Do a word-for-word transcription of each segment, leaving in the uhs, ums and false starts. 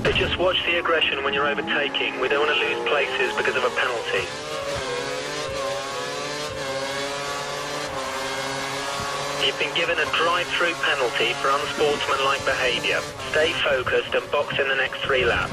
But just watch the aggression when you're overtaking. We don't want to lose places because of a penalty. You've been given a drive-through penalty for unsportsmanlike behaviour. Stay focused and box in the next three laps.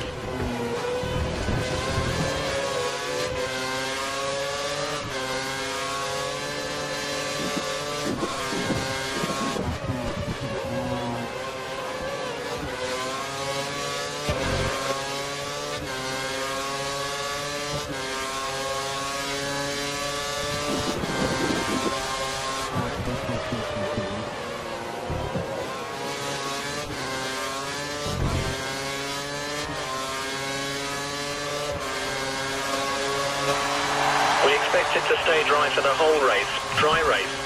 We expect it to stay dry for the whole race. Dry race.